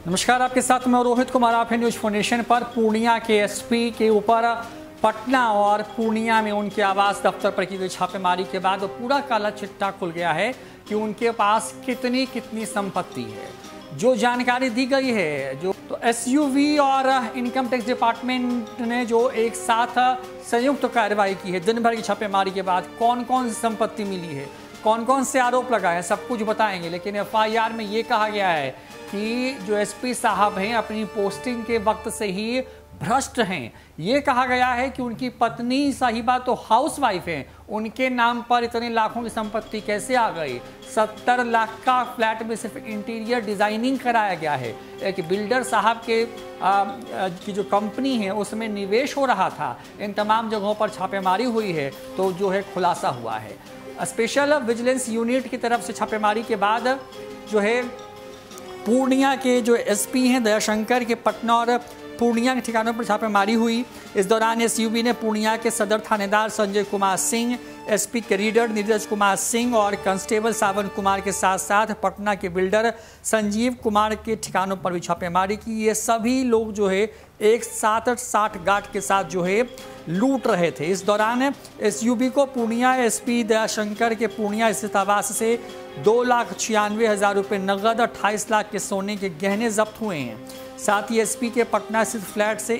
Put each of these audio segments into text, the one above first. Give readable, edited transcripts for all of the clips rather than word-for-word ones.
नमस्कार, आपके साथ मैं रोहित कुमार। आप है न्यूज फाउंडेशन पर। पूर्णिया के एसपी के ऊपर पटना और पूर्णिया में उनके आवास दफ्तर पर की गई छापेमारी के बाद पूरा काला चिट्ठा खुल गया है कि उनके पास कितनी संपत्ति है। जो जानकारी दी गई है, जो तो एसयूवी और इनकम टैक्स डिपार्टमेंट ने जो एक साथ संयुक्त कार्रवाई की है दिन भर की छापेमारी के बाद, कौन कौन सी संपत्ति मिली है, कौन कौन से आरोप लगाए हैं, सब कुछ बताएंगे। लेकिन एफआईआर में ये कहा गया है कि जो एसपी साहब हैं अपनी पोस्टिंग के वक्त से ही भ्रष्ट हैं। ये कहा गया है कि उनकी पत्नी साहिबा तो हाउसवाइफ हैं, उनके नाम पर इतने लाखों की संपत्ति कैसे आ गई। 70 लाख का फ्लैट में सिर्फ इंटीरियर डिजाइनिंग कराया गया है। एक बिल्डर साहब के की जो कंपनी है उसमें निवेश हो रहा था। इन तमाम जगहों पर छापेमारी हुई है तो जो है खुलासा हुआ है। स्पेशल विजिलेंस यूनिट की तरफ से छापेमारी के बाद जो है पूर्णिया के जो एसपी हैं दयाशंकर के पटना और पूर्णिया के ठिकानों पर छापेमारी हुई। इस दौरान एसयूबी ने पूर्णिया के सदर थानेदार संजय कुमार सिंह, एसपी कैरियर नीरज कुमार सिंह और कांस्टेबल सावन कुमार के साथ साथ पटना के बिल्डर संजीव कुमार के ठिकानों पर भी छापेमारी की। ये सभी लोग जो है एक साथ 60 गार्ड के साथ जो है लूट रहे थे। इस दौरान एसयूबी को पूर्णिया एसपी दयाशंकर के पूर्णिया स्थित आवास से 2,96,000 रुपये नगद, 28 लाख के सोने के गहने जब्त हुए हैं। साथ ही एसपी के पटना स्थित फ्लैट से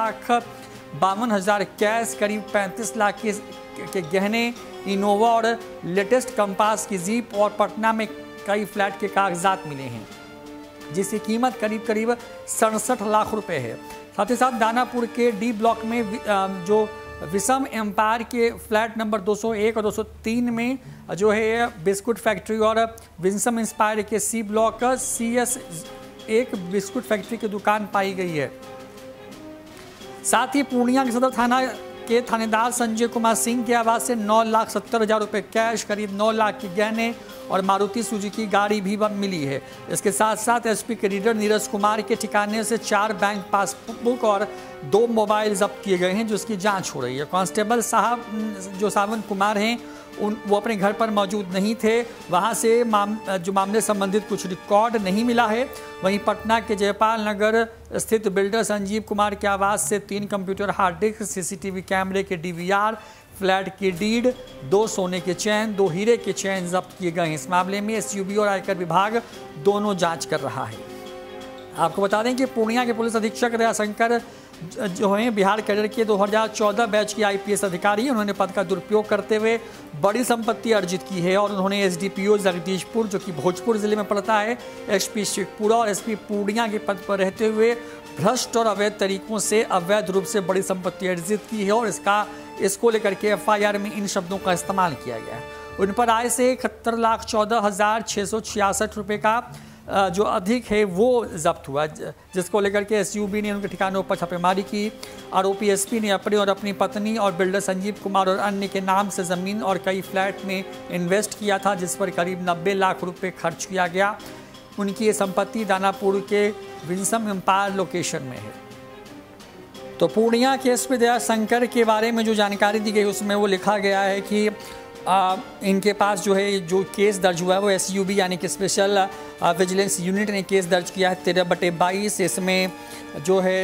1,52,000 कैश, करीब 35 लाख के गहने, इनोवा और लेटेस्ट कंपास की जीप और पटना में कई फ्लैट के कागजात मिले हैं जिसकी कीमत करीब 67 लाख रुपए है। साथ ही साथ दानापुर के डी ब्लॉक में जो विषम एम्पायर के फ्लैट नंबर 201 और 203 में जो है बिस्कुट फैक्ट्री और विंसम इंस्पायर के सी ब्लॉक CS एक बिस्कुट फैक्ट्री की दुकान पाई गई है। साथ ही पूर्णिया के सदर थाना के थानेदार संजय कुमार सिंह के आवास से 9,70,000 रुपये कैश, करीब 9 लाख के गहने और मारुति सुजुकी गाड़ी भी मिली है। इसके साथ साथ एसपी कैरियर नीरज कुमार के ठिकाने से 4 बैंक पासबुक और 2 मोबाइल जब्त किए गए हैं जिसकी जांच हो रही है। कांस्टेबल साहब जो सावन कुमार हैं वो अपने घर पर मौजूद नहीं थे, वहां से जो मामले संबंधित कुछ रिकॉर्ड नहीं मिला है। वहीं पटना के जयपाल नगर स्थित बिल्डर संजीव कुमार के आवास से 3 कंप्यूटर हार्ड डिस्क, CCTV कैमरे के DVR, फ्लैट की डीड, 2 सोने के चैन, 2 हीरे के चैन जब्त किए गए हैं। इस मामले में एसयूबी और आयकर विभाग दोनों जांच कर रहा है। आपको बता दें कि पूर्णिया के पुलिस अधीक्षक दयाशंकर जो हैं बिहार कैडर के 2014 बैच के IPS अधिकारी। उन्होंने पद का दुरुपयोग करते हुए बड़ी संपत्ति अर्जित की है और उन्होंने SDPO जगदीशपुर जो कि भोजपुर जिले में पड़ता है, SP शेखपुरा और SP पूर्णिया के पद पर रहते हुए भ्रष्ट और अवैध तरीकों से अवैध रूप से बड़ी संपत्ति अर्जित की है और इसको लेकर के FIR में इन शब्दों का इस्तेमाल किया गया है। उन पर आय से 71,14,666 रुपये का जो अधिक है वो जब्त हुआ, जिसको लेकर के एसयूबी ने उनके ठिकानों पर छापेमारी की। आरोपी एसपी ने अपने और अपनी पत्नी और बिल्डर संजीव कुमार और अन्य के नाम से ज़मीन और कई फ्लैट में इन्वेस्ट किया था जिस पर करीब 90 लाख रुपए खर्च किया गया। उनकी ये संपत्ति दानापुर के विंसम एम्पायर लोकेशन में है। तो पूर्णिया के एसपी दयाशंकर के बारे में जो जानकारी दी गई उसमें वो लिखा गया है कि इनके पास जो है जो केस दर्ज हुआ है वो एसयूबी यानी कि स्पेशल विजिलेंस यूनिट ने केस दर्ज किया है 13/22। इसमें जो है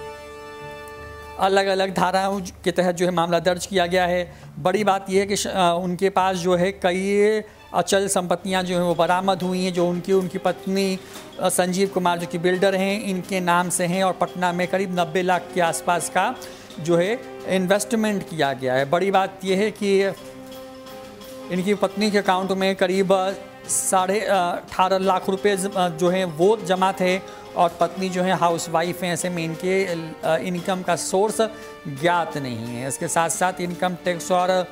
अलग अलग धाराओं के तहत जो है मामला दर्ज किया गया है। बड़ी बात यह है कि उनके पास जो है कई अचल संपत्तियां जो हैं वो बरामद हुई हैं जो उनकी पत्नी संजीव कुमार जो कि बिल्डर हैं इनके नाम से हैं और पटना में करीब 90 लाख के आसपास का जो है इन्वेस्टमेंट किया गया है। बड़ी बात यह है कि इनकी पत्नी के अकाउंट में करीब 18.5 लाख रुपए जो हैं वो जमा थे और पत्नी जो है हाउस वाइफ हैं, ऐसे में इनके इनकम का सोर्स ज्ञात नहीं है। इसके साथ साथ इनकम टैक्स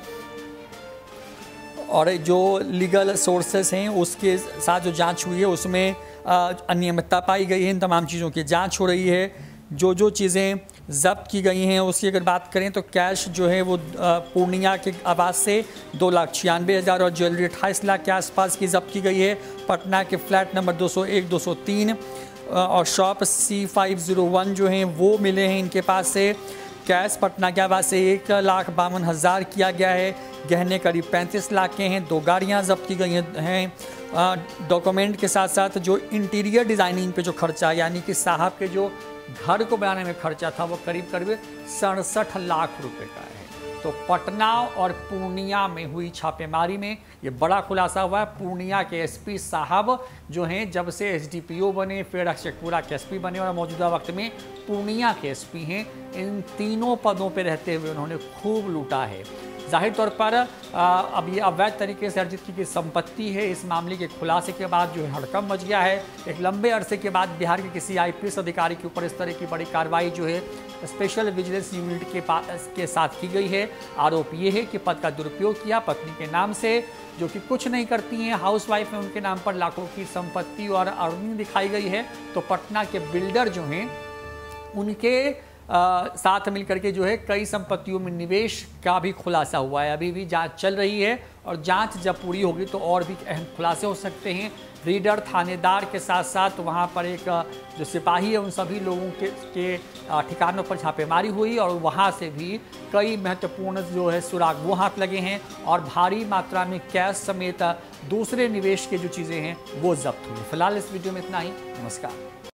और जो लीगल सोर्सेस हैं उसके साथ जो जांच हुई है उसमें अनियमितता पाई गई है। इन तमाम चीज़ों की जांच हो रही है। जो चीज़ें जब्त की गई हैं उसकी अगर बात करें तो कैश जो है वो पूर्णिया के आवास से 2,96,000 और ज्वेलरी 28 लाख के आसपास की जब्त की गई है। पटना के फ्लैट नंबर 201, 203 और शॉप C501 जो हैं वो मिले हैं इनके पास से। कैश पटना के आवास से 1,52,000 किया गया है। गहने करीब 35 लाख के हैं। 2 गाड़ियां जब्त की गई हैं। डॉक्यूमेंट के साथ साथ जो इंटीरियर डिज़ाइनिंग पे जो खर्चा, यानी कि साहब के जो घर को बनाने में खर्चा था, वो करीब 67 लाख रुपए का है। तो पटना और पूर्णिया में हुई छापेमारी में ये बड़ा खुलासा हुआ है। पूर्णिया के एसपी साहब जो हैं, जब से एसडीपीओ बने, फिर शेखपुरा के एसपी बने और मौजूदा वक्त में पूर्णिया के एसपी हैं, इन तीनों पदों पर रहते हुए उन्होंने खूब लूटा है। जाहिर तौर पर अब ये अवैध तरीके से अर्जित की गई संपत्ति है। इस मामले के खुलासे के बाद जो है हड़कंप मच गया है। एक लंबे अरसे के बाद बिहार के किसी आईपीएस अधिकारी के ऊपर इस तरह की बड़ी कार्रवाई जो है स्पेशल विजिलेंस यूनिट के साथ की गई है। आरोप ये है कि पद का दुरुपयोग किया पत्नी के नाम से, जो कि कुछ नहीं करती हैं, हाउसवाइफ में उनके नाम पर लाखों की संपत्ति और अर्निंग दिखाई गई है। तो पटना के बिल्डर जो हैं उनके साथ मिलकर के जो है कई संपत्तियों में निवेश का भी खुलासा हुआ है। अभी भी जांच चल रही है और जांच जब पूरी होगी तो और भी अहम खुलासे हो सकते हैं। रीडर, थानेदार के साथ साथ वहां पर एक जो सिपाही है, उन सभी लोगों के ठिकानों पर छापेमारी हुई और वहां से भी कई महत्वपूर्ण जो है सुराग वो हाथ लगे हैं और भारी मात्रा में कैश समेत दूसरे निवेश के जो चीज़ें हैं वो जब्त हुई। फिलहाल इस वीडियो में इतना ही। नमस्कार।